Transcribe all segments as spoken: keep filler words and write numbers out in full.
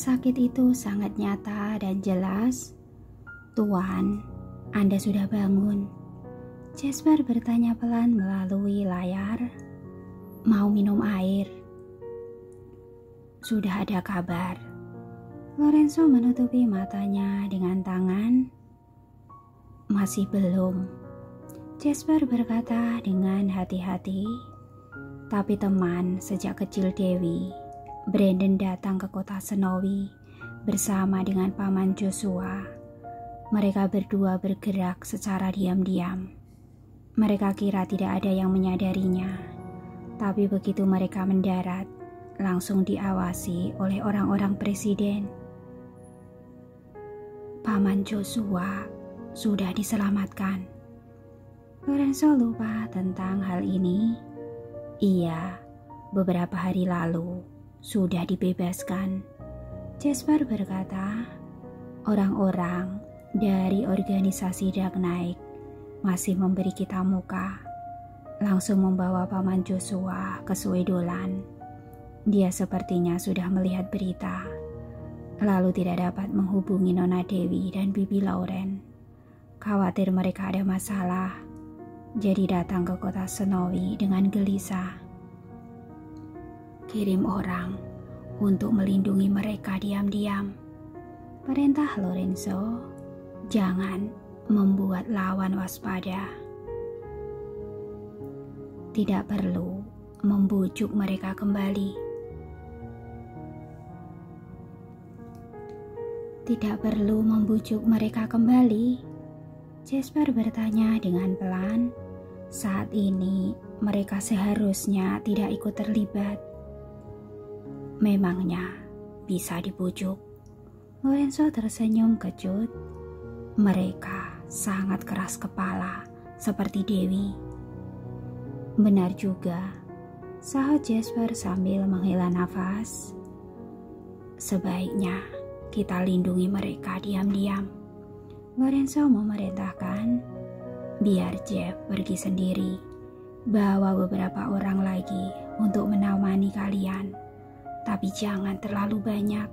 sakit itu sangat nyata dan jelas. "Tuan, Anda sudah bangun?" Jasper bertanya pelan melalui layar. "Mau minum air?" "Sudah ada kabar." Lorenzo menutupi matanya dengan tangan. "Masih belum," Jasper berkata dengan hati-hati. "Tapi teman sejak kecil Dewi, Brandon, datang ke kota Snowy bersama dengan paman Joshua. Mereka berdua bergerak secara diam-diam. Mereka kira tidak ada yang menyadarinya, tapi begitu mereka mendarat, langsung diawasi oleh orang-orang presiden. Paman Joshua sudah diselamatkan." Lorenzo lupa tentang hal ini. "Iya, beberapa hari lalu sudah dibebaskan," Jasper berkata. "Orang-orang dari organisasi Dark Knight masih memberi kita muka, langsung membawa paman Joshua ke Swedolan. Dia sepertinya sudah melihat berita, lalu tidak dapat menghubungi Nona Dewi dan Bibi Lauren. Khawatir mereka ada masalah, jadi datang ke kota Snowy dengan gelisah. Kirim orang untuk melindungi mereka diam-diam. Perintah Lorenzo, jangan membuat lawan waspada. Tidak perlu membujuk mereka kembali. Tidak perlu membujuk mereka kembali. Jasper bertanya dengan pelan. Saat ini mereka seharusnya tidak ikut terlibat. Memangnya bisa dibujuk? Lorenzo tersenyum kecut. Mereka sangat keras kepala seperti Dewi. Benar juga, sahut Jasper sambil menghela nafas. Sebaiknya kita lindungi mereka diam-diam. Lorenzo memerintahkan, biar Jeff pergi sendiri. Bawa beberapa orang lagi untuk menemani kalian. Tapi jangan terlalu banyak.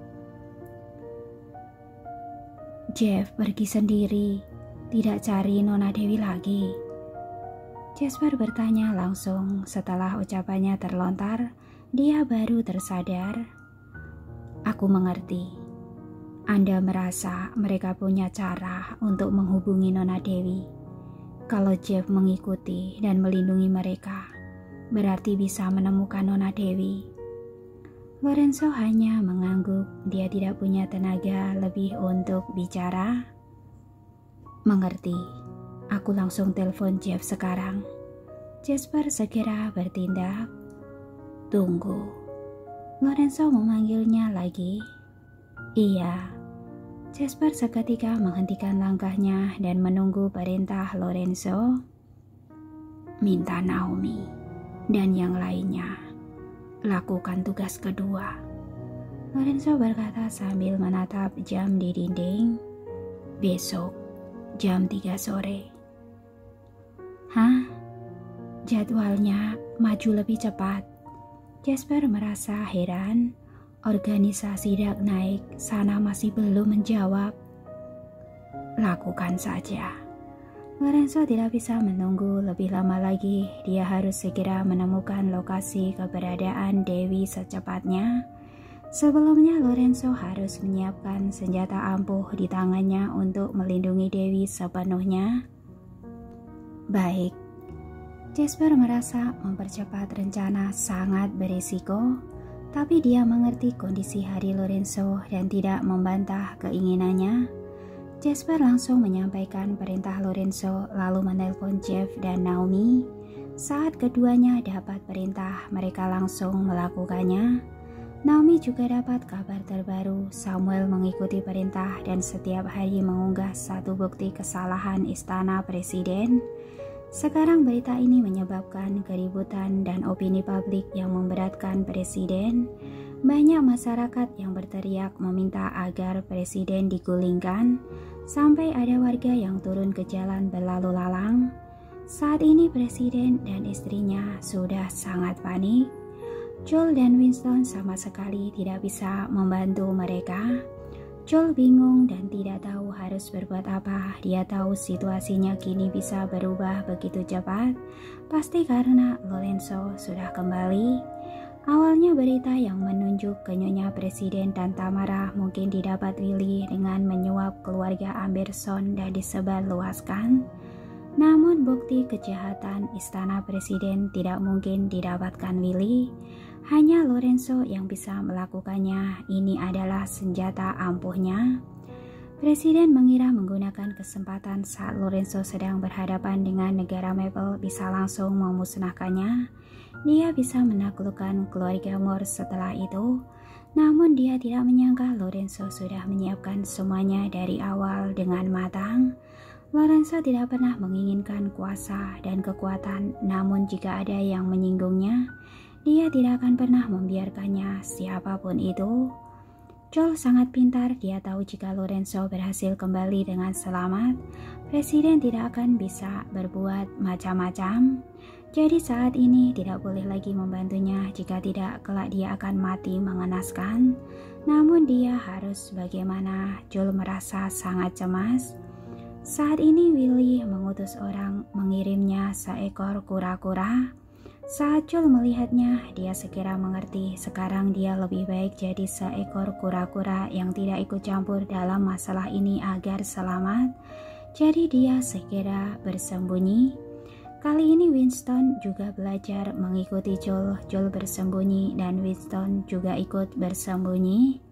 Jeff pergi sendiri, tidak cari Nona Dewi lagi. Jasper bertanya langsung setelah ucapannya terlontar, dia baru tersadar. Aku mengerti. Anda merasa mereka punya cara untuk menghubungi Nona Dewi. Kalau Jeff mengikuti dan melindungi mereka, berarti bisa menemukan Nona Dewi. Lorenzo hanya mengangguk, dia tidak punya tenaga lebih untuk bicara. Mengerti, aku langsung telepon Jeff sekarang. Jasper segera bertindak. Tunggu, Lorenzo memanggilnya lagi. Iya, Jasper seketika menghentikan langkahnya dan menunggu perintah Lorenzo. Minta Naomi dan yang lainnya lakukan tugas kedua. Lorenzo berkata sambil menatap jam di dinding. Besok jam tiga sore. Hah? Jadwalnya maju lebih cepat. Jasper merasa heran. Organisasi Dark Knight sana masih belum menjawab. Lakukan saja. Lorenzo tidak bisa menunggu lebih lama lagi. Dia harus segera menemukan lokasi keberadaan Dewi secepatnya. Sebelumnya Lorenzo harus menyiapkan senjata ampuh di tangannya untuk melindungi Dewi sepenuhnya. Baik, Jasper merasa mempercepat rencana sangat berisiko, tapi dia mengerti kondisi hari Lorenzo dan tidak membantah keinginannya. Jasper langsung menyampaikan perintah Lorenzo lalu menelpon Jeff dan Naomi. Saat keduanya dapat perintah, mereka langsung melakukannya. Naomi juga dapat kabar terbaru. Samuel mengikuti perintah dan setiap hari mengunggah satu bukti kesalahan istana presiden. Sekarang berita ini menyebabkan keributan dan opini publik yang memberatkan presiden. Banyak masyarakat yang berteriak meminta agar presiden digulingkan. Sampai ada warga yang turun ke jalan berlalu lalang. Saat ini presiden dan istrinya sudah sangat panik. Joel dan Winston sama sekali tidak bisa membantu mereka. Joel bingung dan tidak tahu harus berbuat apa. Dia tahu situasinya kini bisa berubah begitu cepat, pasti karena Lorenzo sudah kembali. Awalnya berita yang menunjuk ke Nyonya Presiden dan Tamara mungkin didapat Willy dengan menyuap keluarga Amberson dan disebarluaskan. Namun bukti kejahatan Istana Presiden tidak mungkin didapatkan Willy. Hanya Lorenzo yang bisa melakukannya. Ini adalah senjata ampuhnya. Presiden mengira menggunakan kesempatan saat Lorenzo sedang berhadapan dengan negara Maple bisa langsung memusnahkannya. Dia bisa menaklukkan keluarga Moore setelah itu. Namun dia tidak menyangka Lorenzo sudah menyiapkan semuanya dari awal dengan matang. Lorenzo tidak pernah menginginkan kuasa dan kekuatan, namun jika ada yang menyinggungnya, dia tidak akan pernah membiarkannya siapapun itu. Joel sangat pintar, dia tahu jika Lorenzo berhasil kembali dengan selamat, Presiden tidak akan bisa berbuat macam-macam. Jadi saat ini tidak boleh lagi membantunya, jika tidak kelak dia akan mati mengenaskan. Namun dia harus bagaimana? Joel merasa sangat cemas. Saat ini Willy mengutus orang mengirimnya seekor kura-kura. Saat Joel melihatnya, dia segera mengerti sekarang dia lebih baik jadi seekor kura-kura yang tidak ikut campur dalam masalah ini agar selamat. Jadi dia segera bersembunyi. Kali ini Winston juga belajar mengikuti Joel. Joel bersembunyi dan Winston juga ikut bersembunyi.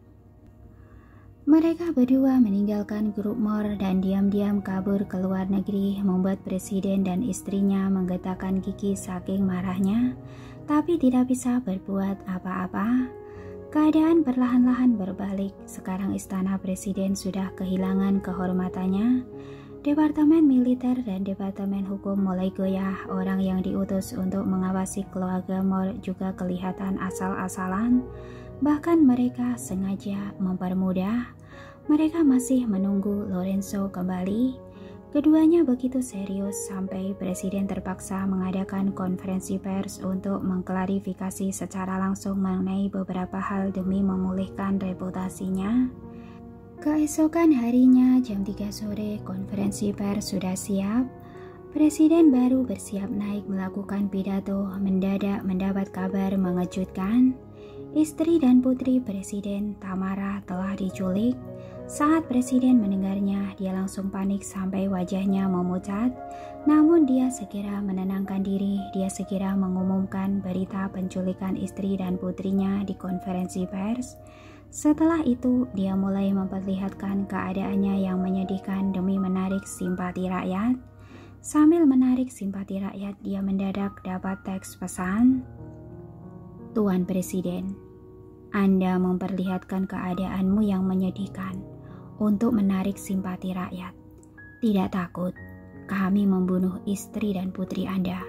Mereka berdua meninggalkan grup Moore dan diam-diam kabur ke luar negeri, membuat presiden dan istrinya menggetakkan gigi saking marahnya, tapi tidak bisa berbuat apa-apa. Keadaan perlahan-lahan berbalik. Sekarang istana presiden sudah kehilangan kehormatannya. Departemen militer dan departemen hukum mulai goyah. Orang yang diutus untuk mengawasi keluarga Moore juga kelihatan asal-asalan. Bahkan mereka sengaja mempermudah. Mereka masih menunggu Lorenzo kembali. Keduanya begitu serius sampai presiden terpaksa mengadakan konferensi pers untuk mengklarifikasi secara langsung mengenai beberapa hal demi memulihkan reputasinya. Keesokan harinya jam tiga sore konferensi pers sudah siap. Presiden baru bersiap naik melakukan pidato, mendadak mendapat kabar mengejutkan. Istri dan putri presiden Tamara telah diculik. Saat presiden mendengarnya, dia langsung panik sampai wajahnya memucat. Namun dia segera menenangkan diri. Dia segera mengumumkan berita penculikan istri dan putrinya di konferensi pers. Setelah itu, dia mulai memperlihatkan keadaannya yang menyedihkan demi menarik simpati rakyat. Sambil menarik simpati rakyat, dia mendadak dapat teks pesan. Tuan Presiden, Anda memperlihatkan keadaanmu yang menyedihkan untuk menarik simpati rakyat. Tidak takut kami membunuh istri dan putri Anda.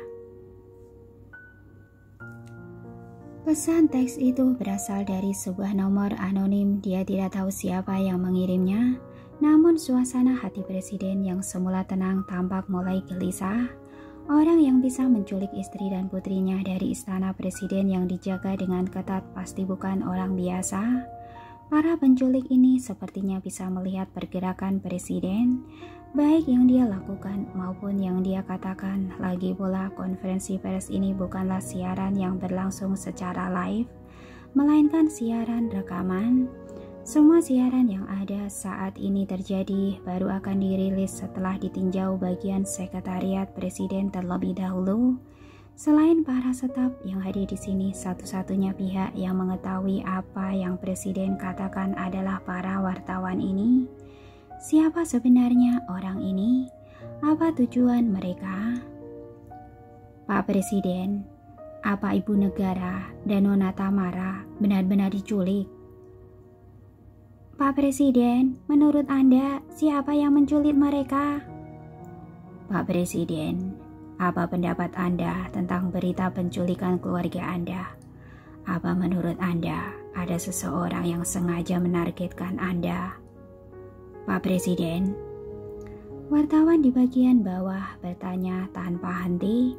Pesan teks itu berasal dari sebuah nomor anonim. Dia tidak tahu siapa yang mengirimnya. Namun suasana hati presiden yang semula tenang tampak mulai gelisah. Orang yang bisa menculik istri dan putrinya dari istana presiden yang dijaga dengan ketat pasti bukan orang biasa. Para penculik ini sepertinya bisa melihat pergerakan presiden, baik yang dia lakukan maupun yang dia katakan. Lagi pula konferensi pers ini bukanlah siaran yang berlangsung secara live, melainkan siaran rekaman. Semua siaran yang ada saat ini terjadi baru akan dirilis setelah ditinjau bagian sekretariat presiden terlebih dahulu. Selain para staf yang hadir di sini, satu-satunya pihak yang mengetahui apa yang presiden katakan adalah para wartawan ini. Siapa sebenarnya orang ini? Apa tujuan mereka? Pak Presiden, apa Ibu Negara dan Nona Tamara benar-benar diculik? Pak Presiden, menurut Anda, siapa yang menculik mereka? Pak Presiden, apa pendapat Anda tentang berita penculikan keluarga Anda? Apa menurut Anda ada seseorang yang sengaja menargetkan Anda? Pak Presiden, wartawan di bagian bawah bertanya tanpa henti.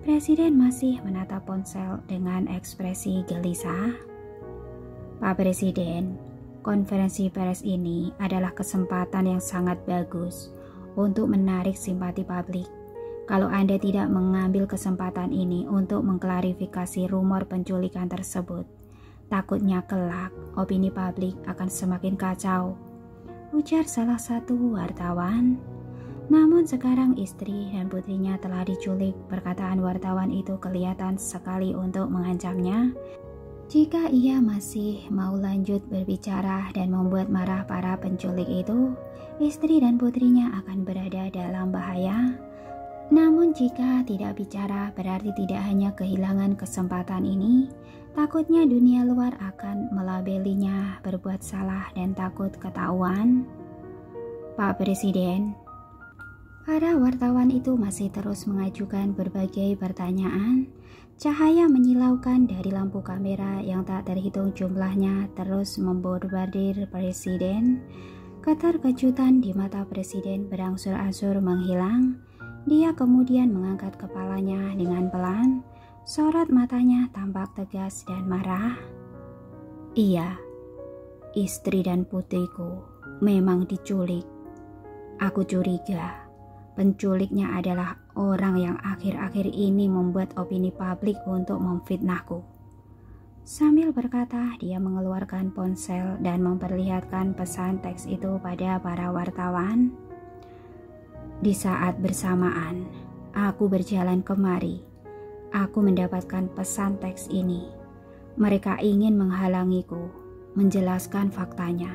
Presiden masih menatap ponsel dengan ekspresi gelisah. Pak Presiden, konferensi pers ini adalah kesempatan yang sangat bagus untuk menarik simpati publik. Kalau Anda tidak mengambil kesempatan ini untuk mengklarifikasi rumor penculikan tersebut, takutnya kelak opini publik akan semakin kacau, ujar salah satu wartawan. Namun sekarang istri dan putrinya telah diculik. Perkataan wartawan itu kelihatan sekali untuk mengancamnya. Jika ia masih mau lanjut berbicara dan membuat marah para penculik itu, istri dan putrinya akan berada dalam bahaya. Namun jika tidak bicara berarti tidak hanya kehilangan kesempatan ini, takutnya dunia luar akan melabelinya berbuat salah dan takut ketahuan. Pak Presiden, para wartawan itu masih terus mengajukan berbagai pertanyaan. Cahaya menyilaukan dari lampu kamera yang tak terhitung jumlahnya terus membombardir Presiden. Keterkejutan di mata Presiden berangsur-angsur menghilang. Dia kemudian mengangkat kepalanya dengan pelan. Sorot matanya tampak tegas dan marah. Iya, istri dan putriku memang diculik. Aku curiga penculiknya adalah orang yang akhir-akhir ini membuat opini publik untuk memfitnahku. Sambil berkata, dia mengeluarkan ponsel dan memperlihatkan pesan teks itu pada para wartawan. Di saat bersamaan, aku berjalan kemari. Aku mendapatkan pesan teks ini. Mereka ingin menghalangiku menjelaskan faktanya.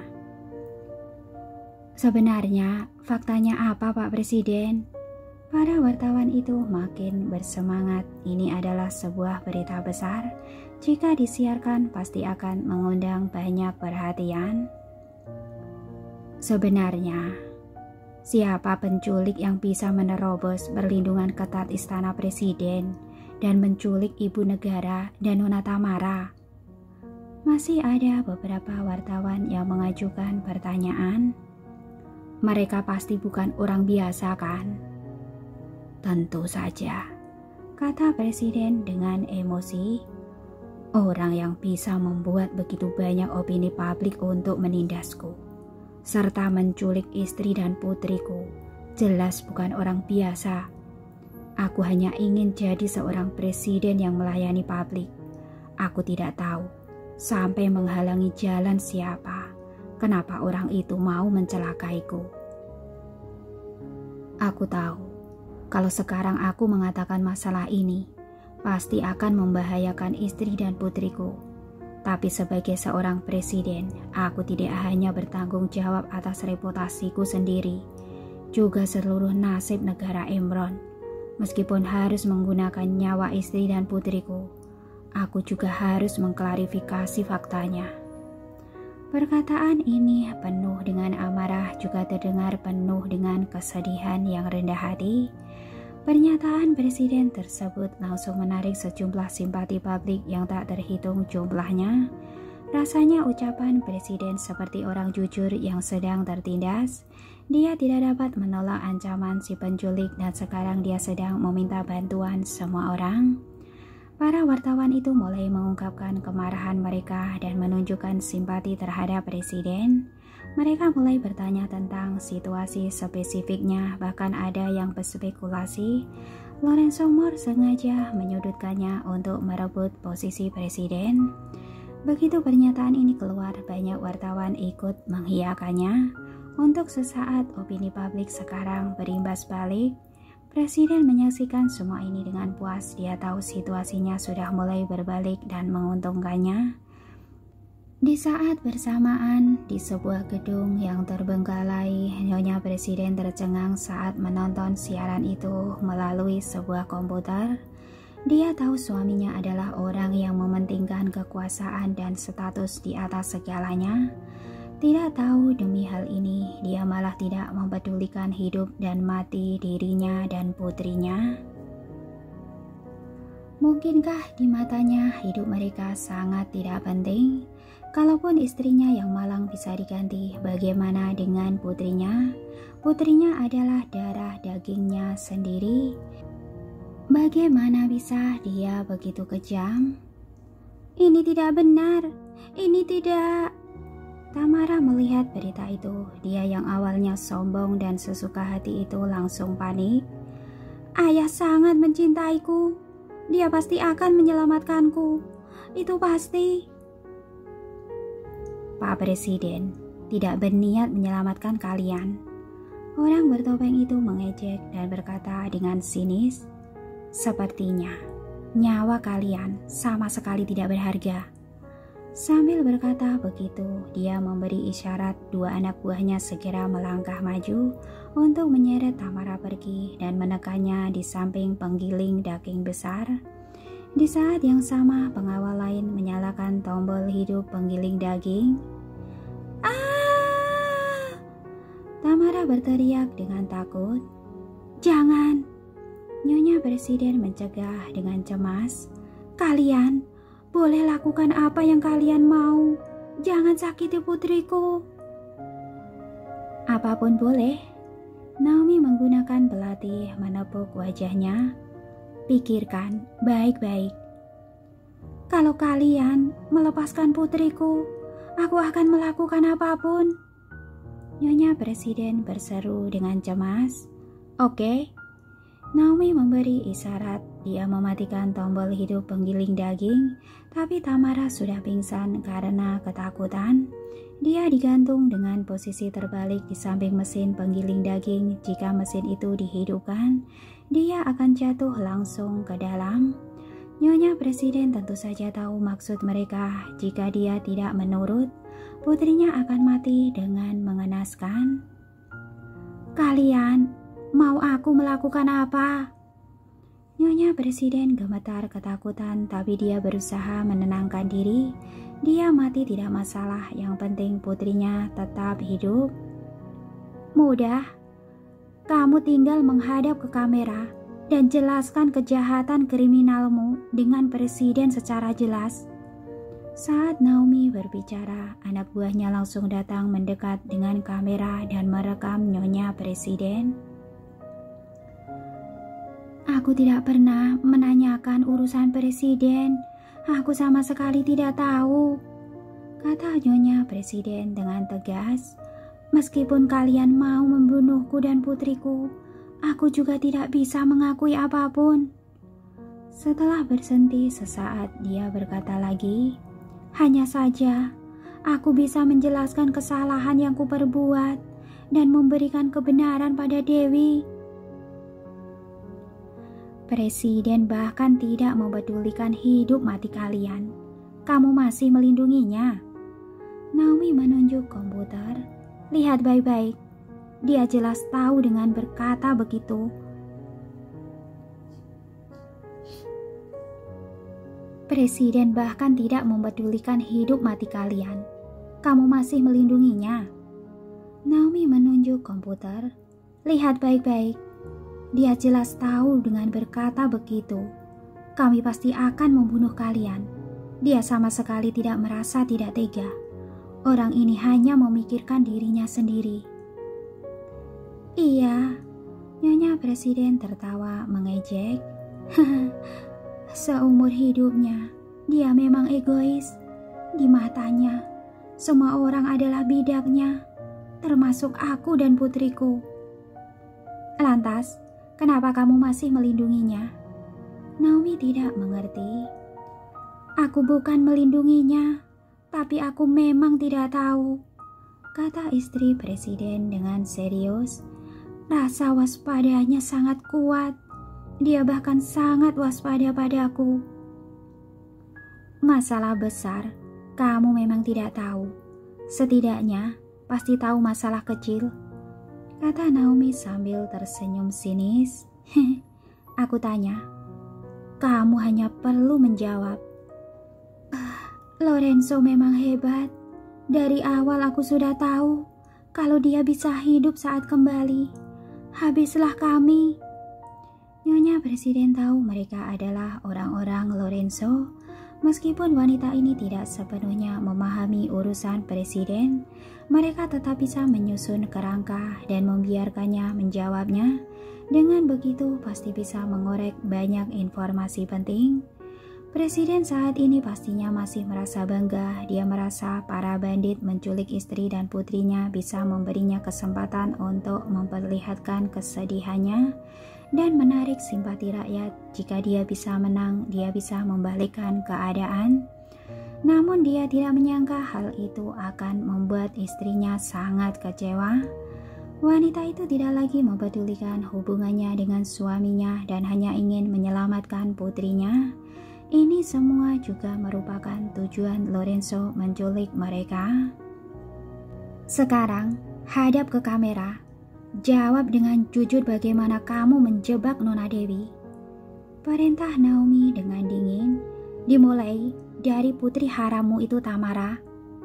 Sebenarnya, faktanya apa, Pak Presiden? Para wartawan itu makin bersemangat. Ini adalah sebuah berita besar. Jika disiarkan, pasti akan mengundang banyak perhatian. Sebenarnya, siapa penculik yang bisa menerobos perlindungan ketat Istana Presiden dan menculik Ibu Negara dan Nona Tamara? Masih ada beberapa wartawan yang mengajukan pertanyaan. Mereka pasti bukan orang biasa, kan? Tentu saja, kata Presiden dengan emosi. Orang yang bisa membuat begitu banyak opini publik untuk menindasku, serta menculik istri dan putriku, jelas bukan orang biasa. Aku hanya ingin jadi seorang presiden yang melayani publik. Aku tidak tahu sampai menghalangi jalan siapa. Kenapa orang itu mau mencelakaiku? Aku tahu, kalau sekarang aku mengatakan masalah ini, pasti akan membahayakan istri dan putriku. Tapi sebagai seorang presiden, aku tidak hanya bertanggung jawab atas reputasiku sendiri, juga seluruh nasib negara Imron. Meskipun harus menggunakan nyawa istri dan putriku, aku juga harus mengklarifikasi faktanya. Perkataan ini penuh dengan amarah, juga terdengar penuh dengan kesedihan yang rendah hati. Pernyataan Presiden tersebut langsung menarik sejumlah simpati publik yang tak terhitung jumlahnya. Rasanya ucapan Presiden seperti orang jujur yang sedang tertindas. Dia tidak dapat menolak ancaman si penculik dan sekarang dia sedang meminta bantuan semua orang. Para wartawan itu mulai mengungkapkan kemarahan mereka dan menunjukkan simpati terhadap Presiden. Mereka mulai bertanya tentang situasi spesifiknya, bahkan ada yang berspekulasi Lorenzo Moore sengaja menyudutkannya untuk merebut posisi Presiden. Begitu pernyataan ini keluar, banyak wartawan ikut mengiyakannya. Untuk sesaat opini publik sekarang berimbas balik. Presiden menyaksikan semua ini dengan puas. Dia tahu situasinya sudah mulai berbalik dan menguntungkannya. Di saat bersamaan, di sebuah gedung yang terbengkalai, Nyonya Presiden tercengang saat menonton siaran itu melalui sebuah komputer. Dia tahu suaminya adalah orang yang mementingkan kekuasaan dan status di atas segalanya. Tidak tahu demi hal ini, dia malah tidak mempedulikan hidup dan mati dirinya dan putrinya. Mungkinkah di matanya hidup mereka sangat tidak penting? Kalaupun istrinya yang malang bisa diganti, bagaimana dengan putrinya? Putrinya adalah darah dagingnya sendiri. Bagaimana bisa dia begitu kejam? Ini tidak benar, ini tidak. Tamara melihat berita itu. Dia yang awalnya sombong dan sesuka hati itu langsung panik. Ayah sangat mencintaiku. Dia pasti akan menyelamatkanku. Itu pasti. Pak Presiden tidak berniat menyelamatkan kalian. Orang bertopeng itu mengejek dan berkata dengan sinis, sepertinya nyawa kalian sama sekali tidak berharga. Sambil berkata begitu, dia memberi isyarat dua anak buahnya segera melangkah maju untuk menyeret Tamara pergi dan menekannya di samping penggiling daging besar. Di saat yang sama, pengawal lain menyalakan tombol hidup penggiling daging. Ah! Tamara berteriak dengan takut. Jangan! Nyonya Presiden mencegah dengan cemas. Kalian boleh lakukan apa yang kalian mau. Jangan sakiti putriku. Apapun boleh. Naomi menggunakan belati menepuk wajahnya. Pikirkan baik-baik. Kalau kalian melepaskan putriku, aku akan melakukan apapun. Nyonya Presiden berseru dengan cemas. Oke. Naomi memberi isyarat. Dia mematikan tombol hidup penggiling daging, tapi Tamara sudah pingsan karena ketakutan. Dia digantung dengan posisi terbalik di samping mesin penggiling daging. Jika mesin itu dihidupkan, dia akan jatuh langsung ke dalam. Nyonya Presiden tentu saja tahu maksud mereka. Jika dia tidak menurut, putrinya akan mati dengan mengenaskan. Kalian mau aku melakukan apa? Nyonya Presiden gemetar ketakutan, tapi dia berusaha menenangkan diri. Dia mati tidak masalah, yang penting putrinya tetap hidup. Mudah, kamu tinggal menghadap ke kamera dan jelaskan kejahatan kriminalmu dengan Presiden secara jelas. Saat Naomi berbicara, anak buahnya langsung datang mendekat dengan kamera dan merekam Nyonya Presiden. Aku tidak pernah menanyakan urusan Presiden. Aku sama sekali tidak tahu, kata Nyonya Presiden dengan tegas. Meskipun kalian mau membunuhku dan putriku, aku juga tidak bisa mengakui apapun. Setelah berhenti sesaat, dia berkata lagi, hanya saja aku bisa menjelaskan kesalahan yang kuperbuat dan memberikan kebenaran pada Dewi. Presiden bahkan tidak mempedulikan hidup mati kalian. Kamu masih melindunginya. Naomi menunjuk komputer. Lihat baik-baik. Dia jelas tahu dengan berkata begitu. Presiden bahkan tidak mempedulikan hidup mati kalian. Kamu masih melindunginya. Naomi menunjuk komputer. Lihat baik-baik. Dia jelas tahu dengan berkata begitu. Kami pasti akan membunuh kalian. Dia sama sekali tidak merasa tidak tega. Orang ini hanya memikirkan dirinya sendiri. Iya, Nyonya Presiden tertawa mengejek. Seumur hidupnya, dia memang egois. Di matanya, semua orang adalah bidaknya, termasuk aku dan putriku. Lantas, kenapa kamu masih melindunginya? Naomi tidak mengerti. Aku bukan melindunginya, tapi aku memang tidak tahu, kata istri Presiden dengan serius. Rasa waspadanya sangat kuat. Dia bahkan sangat waspada padaku. Masalah besar, kamu memang tidak tahu. Setidaknya, pasti tahu masalah kecil, kata Naomi sambil tersenyum sinis. Aku tanya, kamu hanya perlu menjawab. Ah, Lorenzo memang hebat. Dari awal aku sudah tahu kalau dia bisa hidup saat kembali. Habislah kami. Nyonya Presiden tahu mereka adalah orang-orang Lorenzo. Meskipun wanita ini tidak sepenuhnya memahami urusan presiden, mereka tetap bisa menyusun kerangka dan membiarkannya menjawabnya. Dengan begitu pasti bisa mengorek banyak informasi penting. Presiden saat ini pastinya masih merasa bangga. Dia merasa para bandit menculik istri dan putrinya bisa memberinya kesempatan untuk memperlihatkan kesedihannya dan menarik simpati rakyat. Jika dia bisa menang, dia bisa membalikkan keadaan. Namun dia tidak menyangka hal itu akan membuat istrinya sangat kecewa. Wanita itu tidak lagi mempedulikan hubungannya dengan suaminya dan hanya ingin menyelamatkan putrinya. Ini semua juga merupakan tujuan Lorenzo menculik mereka. Sekarang, hadap ke kamera. Jawab dengan jujur bagaimana kamu menjebak Nona Dewi. Perintah Naomi dengan dingin. Dimulai dari putri harammu itu, Tamara.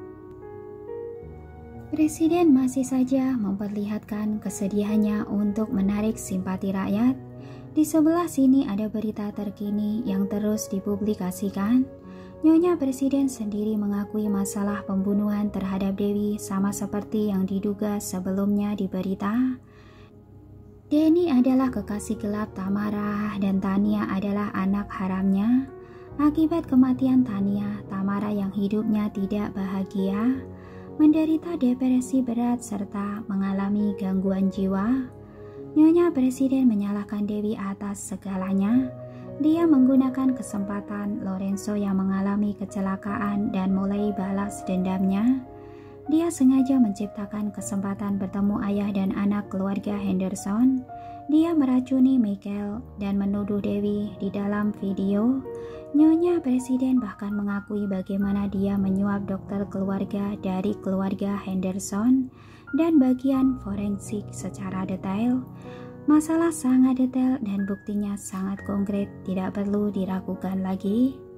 Presiden masih saja memperlihatkan kesedihannya untuk menarik simpati rakyat. Di sebelah sini ada berita terkini yang terus dipublikasikan. Nyonya Presiden sendiri mengakui masalah pembunuhan terhadap Dewi sama seperti yang diduga sebelumnya di berita. Denny adalah kekasih gelap Tamara dan Tania adalah anak haramnya. Akibat kematian Tania, Tamara yang hidupnya tidak bahagia, menderita depresi berat serta mengalami gangguan jiwa. Nyonya Presiden menyalahkan Dewi atas segalanya. Dia menggunakan kesempatan Lorenzo yang mengalami kecelakaan dan mulai balas dendamnya. Dia sengaja menciptakan kesempatan bertemu ayah dan anak keluarga Henderson. Dia meracuni Michael dan menuduh Dewi di dalam video. Nyonya Presiden bahkan mengakui bagaimana dia menyuap dokter keluarga dari keluarga Henderson dan bagian forensik secara detail. Masalah sangat detail dan buktinya sangat konkret, tidak perlu diragukan lagi.